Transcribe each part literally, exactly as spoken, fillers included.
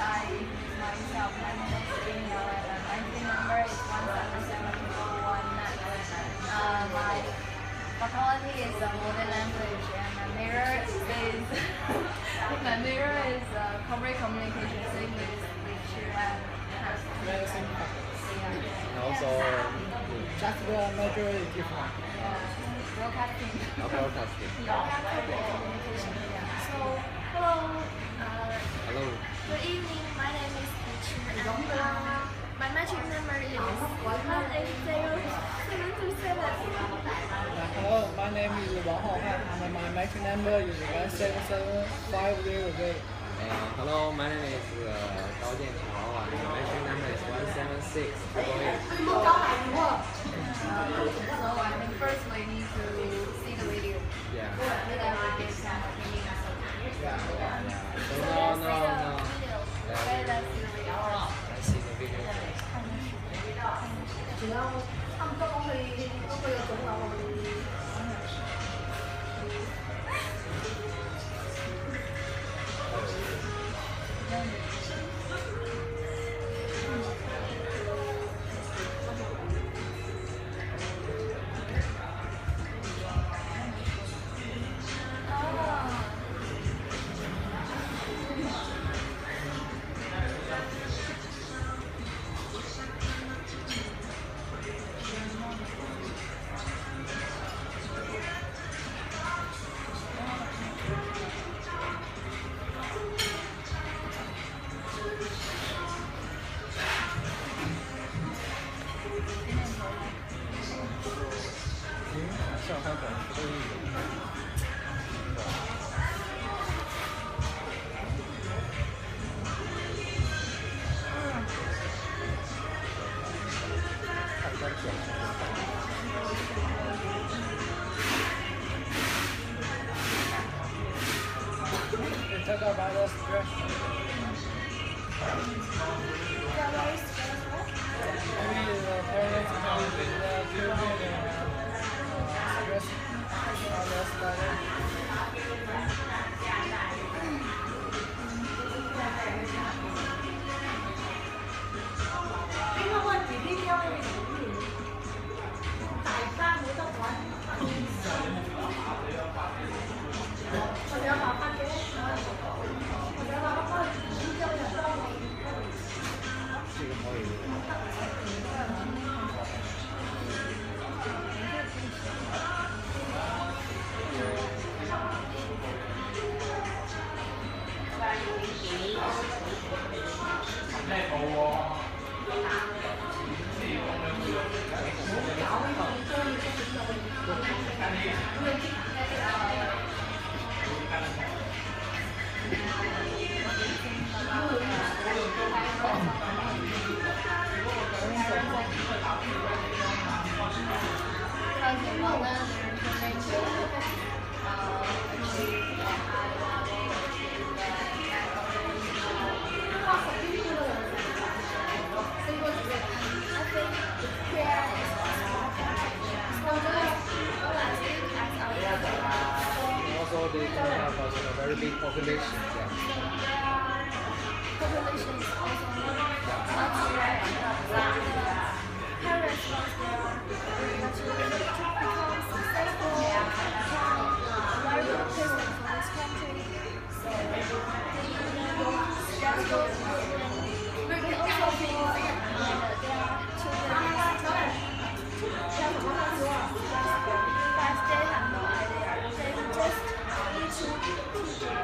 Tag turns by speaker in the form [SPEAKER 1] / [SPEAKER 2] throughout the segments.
[SPEAKER 1] I introduce myself. My name is Daniel and my phone number is one seven seven four one nine. Uh, my faculty is uh, modern language and my mirror is my mirror is uh, corporate communications English literature and
[SPEAKER 2] Medicine.
[SPEAKER 1] yeah.
[SPEAKER 3] And also,
[SPEAKER 2] Just the major is different.
[SPEAKER 1] Broadcasting.
[SPEAKER 3] broadcasting.
[SPEAKER 1] So, hello. Uh,
[SPEAKER 3] Hello.
[SPEAKER 1] good evening. My name is Peach. Uh, my magic number is one eight zero seven two seven.
[SPEAKER 2] Hello, my name is Wang Haohan and my match number is one seven seven five zero zero.
[SPEAKER 3] And hello, my name is uh, Gao Jianqiao and my phone number is one seven six triple eight.
[SPEAKER 1] So I think first we need to see the video.
[SPEAKER 3] Yeah.
[SPEAKER 1] Then I will give some opinions.
[SPEAKER 3] Yeah. So
[SPEAKER 1] So
[SPEAKER 3] no,
[SPEAKER 1] let's
[SPEAKER 3] no,
[SPEAKER 1] see the
[SPEAKER 3] no.
[SPEAKER 1] video. Okay, let's see the video.
[SPEAKER 3] Let's see the video first.
[SPEAKER 4] 只要他们都会都会有总导我们。
[SPEAKER 2] 上海短时的一种。看一下表情。They talk about the stress. Maybe the parents come with the children and stress others like
[SPEAKER 4] Cái vấn đề đi theo mình tại sao người ta nói bây giờ mà phát cái bây giờ mà phát đi theo mình sao
[SPEAKER 3] 这个好有。Also, they can have a you know, very big population. Yeah.
[SPEAKER 1] Population is also not right. Parents want their children to become successful, very good person for this country. So they stressful children. We also feel that their children but they have no idea. They just need to teach them.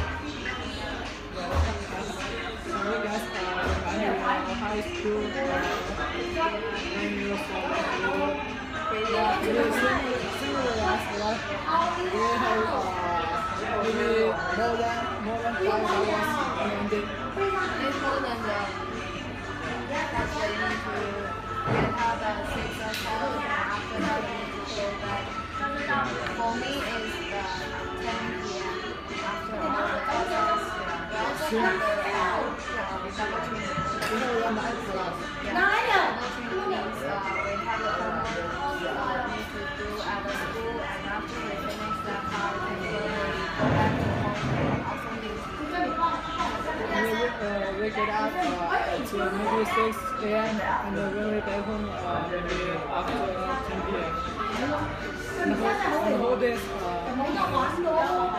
[SPEAKER 2] So we guys are running our high school and you for yeah, it is similar, similar as like we have uh, maybe more than more than five hours in a day.
[SPEAKER 1] It's more than the that's why you need to get up at six or seven and after that you need to go back. For me it's the ten p m after all the classes. We also have the uh, double training.
[SPEAKER 2] We have one night class.
[SPEAKER 1] Yeah, double training means uh, we have the homework uh, we need to do at the school and after we finish that part we will go back to home and also need to
[SPEAKER 2] We, uh, we get up uh, to maybe six A M and then when we back home uh, maybe after ten P M And the whole, and the whole day is uh,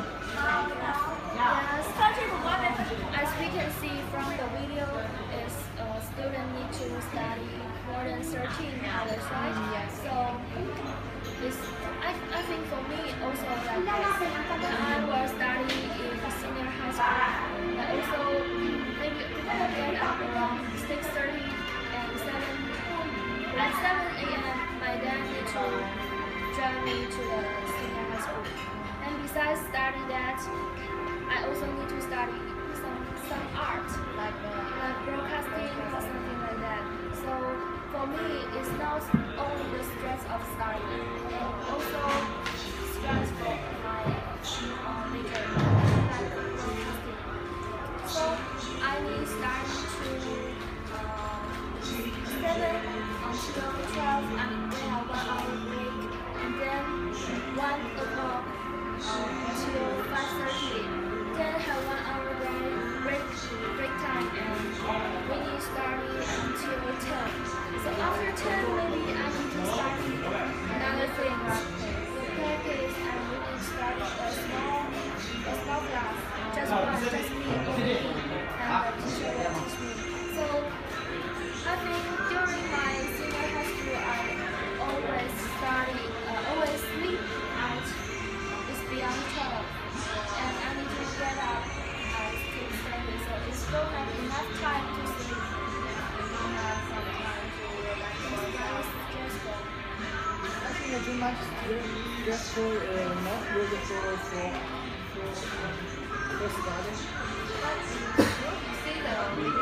[SPEAKER 1] Yes. As we can see from the video, is uh, students need to study more than thirteen hours, right? Yes. So it's, I, I think for me also like this. When I was studying in senior high school, I also maybe people get up around six thirty and seven at seven A M my dad need to drive me to the senior high school. And besides study that, I also need to study some some art, like uh, like broadcasting or something like that. So for me, it's not only the stress of studying, and also stress for my uh, major, like broadcasting. So I need study to uh, seven until twelve, and then have one hour break, and then one o'clock until five thirty. Then have one hour break, break, break time, and we need study until ten. So after ten, maybe I need to study another thing, like the practice, and we need to study a small, a small class, just one, just me only, and the teacher will teach me. So I think during my senior high school, I always study, uh, always sleep out. It's beyond twelve. And I need to get up at six thirty, so it's don't have enough time to sleep. I don't have some time to relax. It's very stressful.
[SPEAKER 2] I think that too much stressful uh, not really for for for, for studying.
[SPEAKER 1] But you see the video,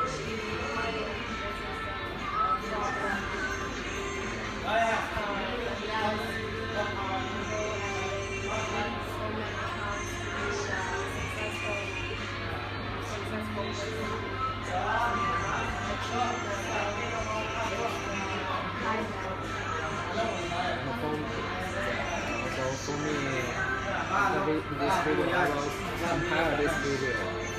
[SPEAKER 3] So for me, after this video, I will compare this video.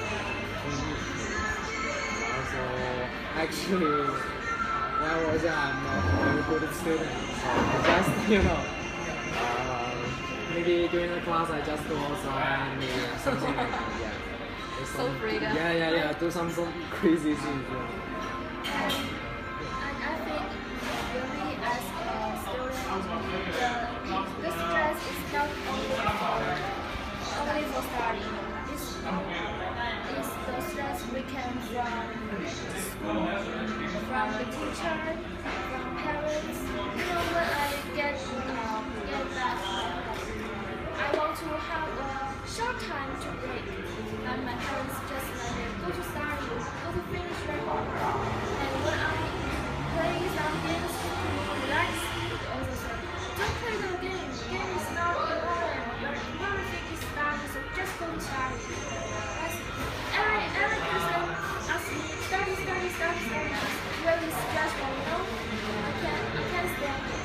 [SPEAKER 3] Also, actually, when I was young, I'm not a very good student, so I just, you know, uh, maybe during the class I just go outside and uh, something like that. Yeah.
[SPEAKER 1] So freedom.
[SPEAKER 3] Yeah, yeah, yeah. Do some some crazy things. Yeah.
[SPEAKER 1] And I think really as a student, the, the stress is not only for, only for studying. It's, it's the stress we can from school, from the teacher, from parents. You know, when I get, um, get that, I want to have a short time to break. And my parents just let me go to study, go to finish your homework. And when I play some games to relax, they also say, don't play the game. Game is not important. Your important thing is study, so just go to study. That's, every, every person asks me, study, study, study, study. It's really stressful, you know? I can't, I can't stand it.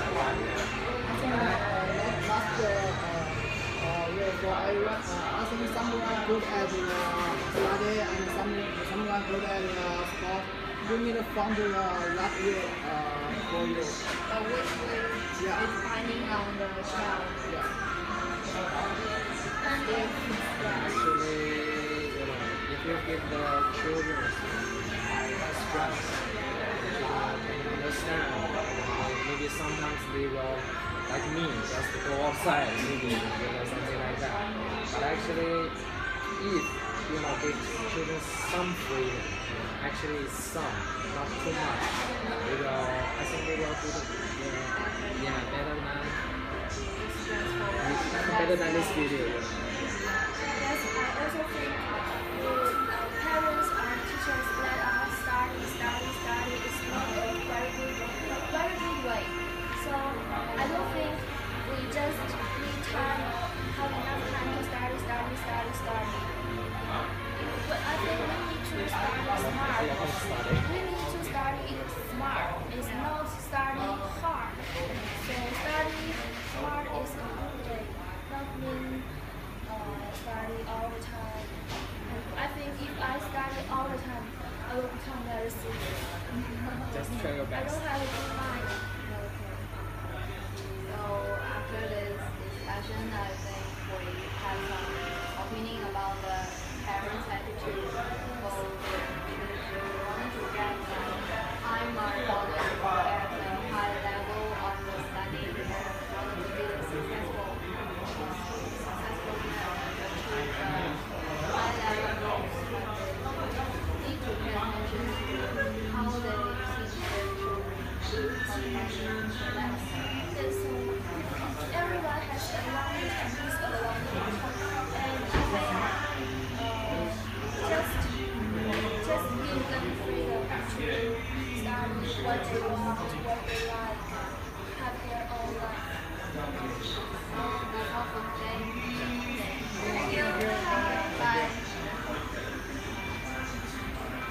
[SPEAKER 2] Last uh, uh, year, so I uh, I think someone good at uh, study and some someone good at uh, sport. You need to find the right way uh, for you.
[SPEAKER 1] But which way
[SPEAKER 2] Yeah.
[SPEAKER 1] is depending on the child.
[SPEAKER 2] Yeah.
[SPEAKER 1] And if
[SPEAKER 3] Actually, you know, if you give the children stress, they can understand. Maybe sometimes they will, like me, just go outside, maybe you know something like that. But actually, if you know give children some freedom, actually some, not too much, they will. I think they will do the, yeah, yeah better than better than this video.
[SPEAKER 1] yes, I also think the parents and teachers let us study, study, study is not a very good, very good way. So I don't think we just need time, have enough time to study, study, study, study. But I think we need to study smart. We need to study it smart. It's not study hard. So study smart is a good way, not mean uh,
[SPEAKER 4] uh, study all the time. And I think if I study all the time, I will become very serious.
[SPEAKER 3] Just try your
[SPEAKER 4] I
[SPEAKER 3] best.
[SPEAKER 4] don't have a good mind.
[SPEAKER 1] Okay. So after this discussion, I think we have some opinion about the parents' attitude for their children. We wanted to get some high mark knowledge at the high level on the study and wanted to be successful, uh, successful parent, achieve the high level goals. But they need to pay attention to how they teach their children how to manage that.
[SPEAKER 4] Yes, so everyone has a advantage and disadvantage. And I think uh, just just give them freedom to study what they want, what they like, have their own life.